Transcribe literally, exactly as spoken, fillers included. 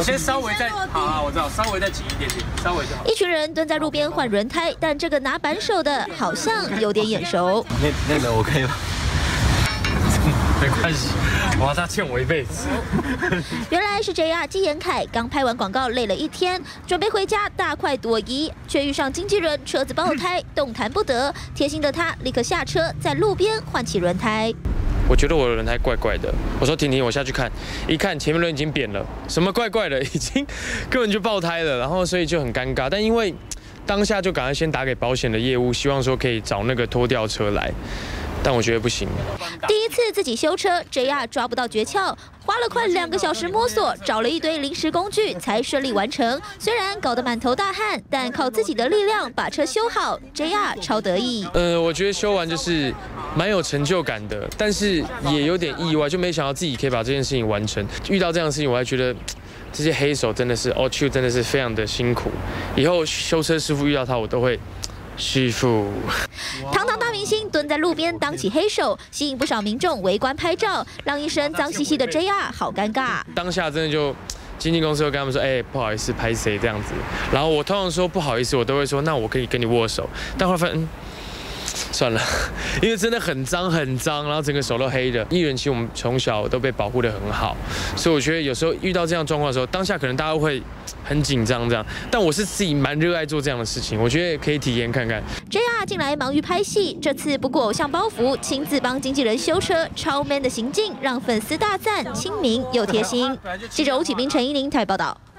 我先稍微再，好啊，我知道，稍微再挤一点点，稍微就好。 一群人蹲在路边换轮胎，但这个拿扳手的好像有点眼熟。 那那个 OK 吗？没关系，哇，他欠我一辈子。 原来是 J R 纪言凯刚拍完广告累了一天，准备回家大快朵颐，却遇上经纪人车子爆胎，动弹不得。贴心的他立刻下车，在路边换起轮胎。 我觉得我的轮胎怪怪的，我说停停，我下去看，一看前面轮已经扁了，什么怪怪的，已经根本就爆胎了，然后所以就很尴尬。但因为当下就赶快先打给保险的业务，希望说可以找那个拖吊车来。但我觉得不行。 第一次自己修车 ，J R 抓不到诀窍，花了快两个小时摸索，找了一堆临时工具才顺利完成。虽然搞得满头大汗，但靠自己的力量把车修好 ，J R 超得意。 呃，我觉得修完就是蛮有成就感的，但是也有点意外，就没想到自己可以把这件事情完成。遇到这样的事情，我还觉得这些黑手真的是 ，Oh Chu 真的是非常的辛苦。以后修车师傅遇到他，我都会。师傅， 堂堂大明星蹲在路边当起黑手，吸引不少民众围观拍照，让一身脏兮兮的 J R 好尴尬。 当下真的就经纪公司会跟他们说，哎、欸，不好意思，拍谁这样子。然后我通常说不好意思，我都会说，那我可以跟你握手。但后来发现，嗯，算了，因为真的很脏很脏，然后整个手都黑的。艺人其实我们从小都被保护得很好，所以我觉得有时候遇到这样状况的时候，当下可能大家会很紧张这样，但我是自己蛮热爱做这样的事情，我觉得可以体验看看。 J R 近来忙于拍戏，这次不顾偶像包袱，亲自帮经纪人修车，超 man 的行径让粉丝大赞，亲民又贴心。记者吴启斌、陈依宁台报道。